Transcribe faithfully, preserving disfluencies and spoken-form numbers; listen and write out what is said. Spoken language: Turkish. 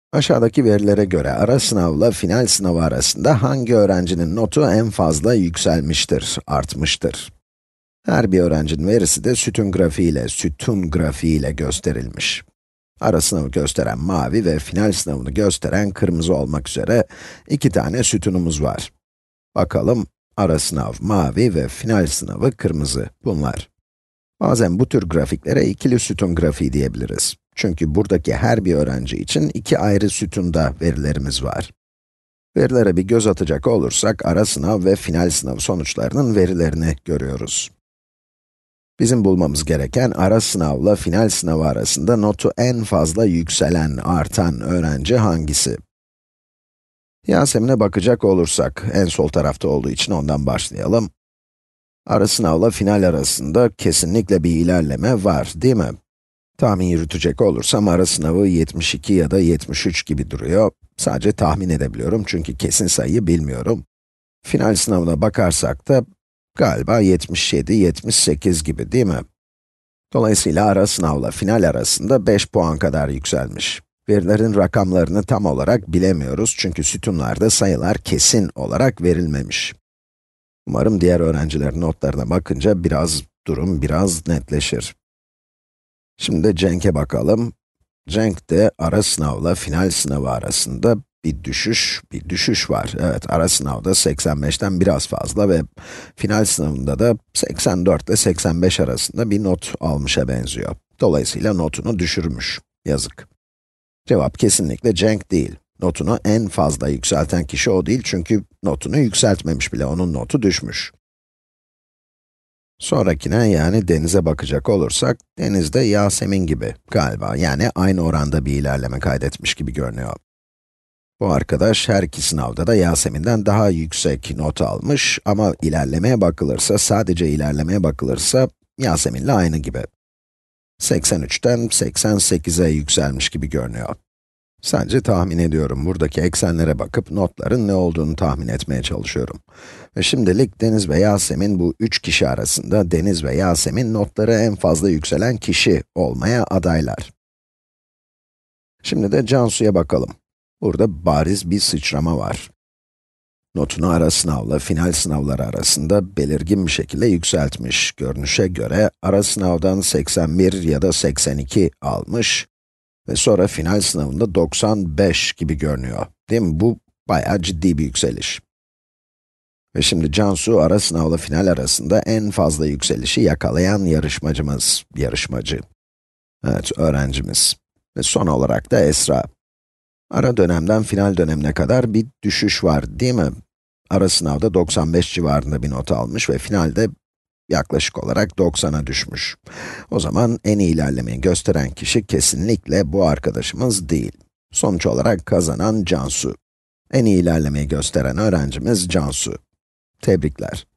Aşağıdaki verilere göre ara sınavla final sınavı arasında hangi öğrencinin notu en fazla yükselmiştir, artmıştır? Her bir öğrencinin verisi de sütun grafiğiyle, sütun grafiğiyle gösterilmiş. Ara sınavı gösteren mavi ve final sınavını gösteren kırmızı olmak üzere iki tane sütunumuz var. Bakalım, ara sınav mavi ve final sınavı kırmızı, bunlar. Bazen bu tür grafiklere ikili sütun grafiği diyebiliriz. Çünkü buradaki her bir öğrenci için iki ayrı sütunda verilerimiz var. Verilere bir göz atacak olursak, ara sınav ve final sınav sonuçlarının verilerini görüyoruz. Bizim bulmamız gereken, ara sınavla final sınavı arasında notu en fazla yükselen, artan öğrenci hangisi? Yasemin'e bakacak olursak, en sol tarafta olduğu için ondan başlayalım. Ara sınavla final arasında kesinlikle bir ilerleme var, değil mi? Tahmin yürütecek olursam ara sınavı yetmiş iki ya da yetmiş üç gibi duruyor. Sadece tahmin edebiliyorum çünkü kesin sayıyı bilmiyorum. Final sınavına bakarsak da galiba yetmiş yedi yetmiş sekiz gibi, değil mi? Dolayısıyla ara sınavla final arasında beş puan kadar yükselmiş. Verilerin rakamlarını tam olarak bilemiyoruz çünkü sütunlarda sayılar kesin olarak verilmemiş. Umarım diğer öğrencilerin notlarına bakınca biraz durum biraz netleşir. Şimdi de Cenk'e bakalım. Cenk de ara sınavla final sınavı arasında bir düşüş, bir düşüş var. Evet, ara sınavda seksen beşten biraz fazla ve final sınavında da seksen dört ile seksen beş arasında bir not almışa benziyor. Dolayısıyla notunu düşürmüş. Yazık. Cevap kesinlikle Cenk değil. Notunu en fazla yükselten kişi o değil çünkü notunu yükseltmemiş bile, onun notu düşmüş. Sonrakine, yani Deniz'e bakacak olursak, Deniz de Yasemin gibi galiba, yani aynı oranda bir ilerleme kaydetmiş gibi görünüyor. Bu arkadaş her iki sınavda da Yasemin'den daha yüksek not almış ama ilerlemeye bakılırsa, sadece ilerlemeye bakılırsa, Yasemin'le aynı gibi. seksen üçten seksen sekize yükselmiş gibi görünüyor. Sadece tahmin ediyorum, buradaki eksenlere bakıp notların ne olduğunu tahmin etmeye çalışıyorum. Ve şimdilik Deniz ve Yasemin bu üç kişi arasında, Deniz ve Yasemin notları en fazla yükselen kişi olmaya adaylar. Şimdi de Cansu'ya bakalım. Burada bariz bir sıçrama var. Notunu ara sınavla final sınavları arasında belirgin bir şekilde yükseltmiş. Görünüşe göre ara sınavdan seksen bir ya da seksen iki almış ve sonra final sınavında doksan beş gibi görünüyor. Değil mi? Bu bayağı ciddi bir yükseliş. Ve şimdi Cansu, ara sınavla final arasında en fazla yükselişi yakalayan yarışmacımız, yarışmacı. Evet, öğrencimiz. Ve son olarak da Esra. Ara dönemden final dönemine kadar bir düşüş var, değil mi? Ara sınavda doksan beş civarında bir not almış ve finalde yaklaşık olarak doksana düşmüş. O zaman en iyi ilerlemeyi gösteren kişi kesinlikle bu arkadaşımız değil. Sonuç olarak kazanan Cansu. En iyi ilerlemeyi gösteren öğrencimiz Cansu. Tebrikler.